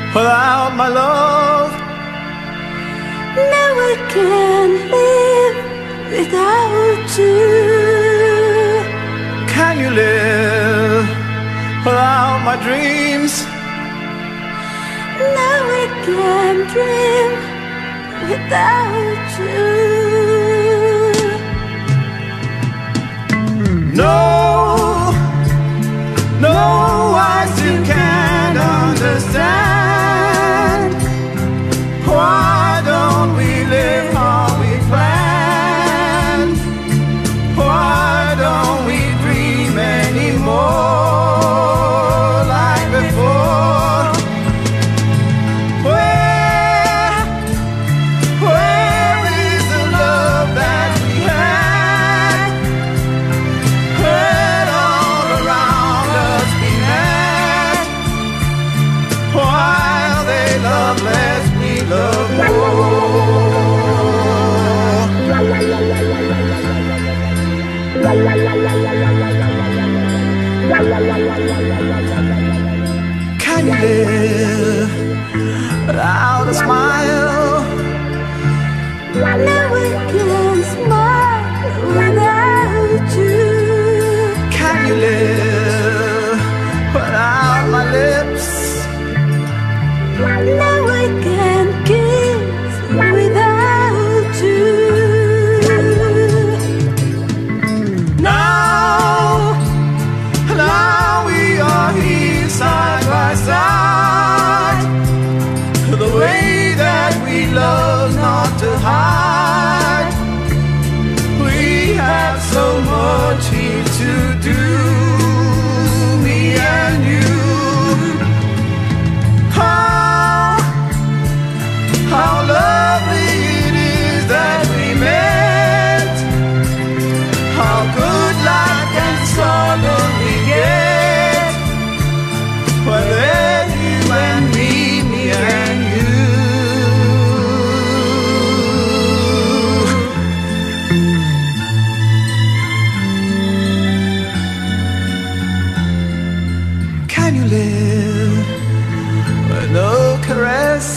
without my love. Now I can't live without you. Can you live without my dreams? Now I can't dream without you. No, no, I still can't understand. Why don't we live how we planned? Why don't we dream anymore like before? Where is the love that we had? When all around us we had, while they love less, we love more. Can you live without a smile? Now I can't smile without you. Can you live without my lips? Now I can't kiss without you. Now we are here side by side. The way that we love not to hide. We have so much here to do, me and you. How lovely it is that we met. How good life can suddenly get when there's you and me and you. Can you live with no caress?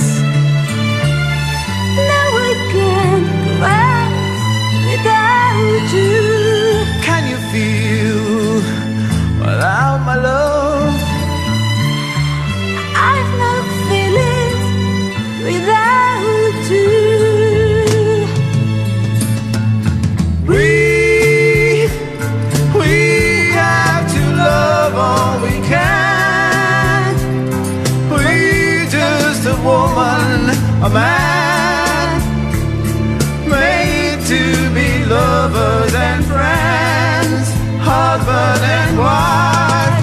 Now I can't grasp without you. Can you feel without my love? I've no feelings without you. We have to love all we can. We just a woman, a man, made to be lovers and friends, husband and wife.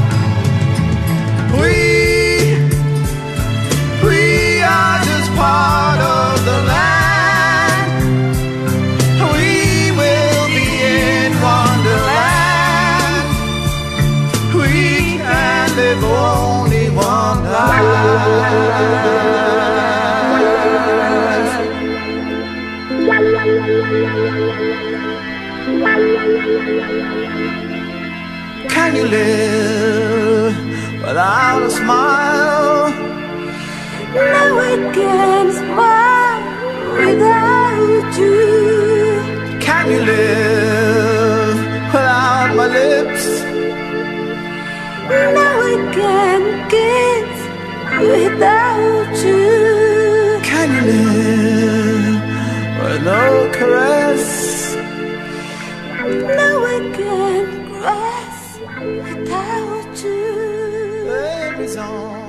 We are just part of the land. We will be in Wonderland. We can live only one life. Can you live without a smile? Now I can't smile without you. Can you live without my lips? Now I can't kiss without you. Can you live with no caress? Now I can't grasp without you. There is all